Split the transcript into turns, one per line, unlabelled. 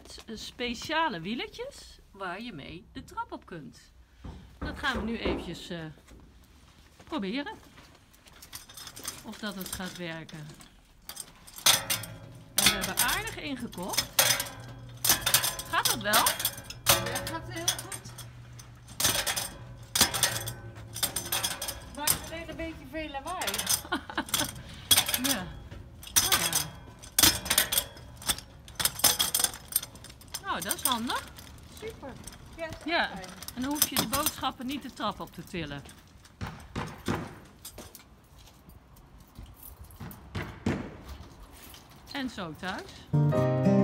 met speciale wieletjes waar je mee de trap op kunt. Dat gaan we nu eventjes proberen. Of dat het gaat werken. En we hebben aardig ingekocht. Gaat dat wel?
Ja, het gaat heel goed. Maar alleen een beetje veel lawaai.
Ja. Oh ja. Nou, dat is handig.
Super. Ja,
Ja. En dan hoef je de boodschappen niet de trap op te tillen. En zo thuis.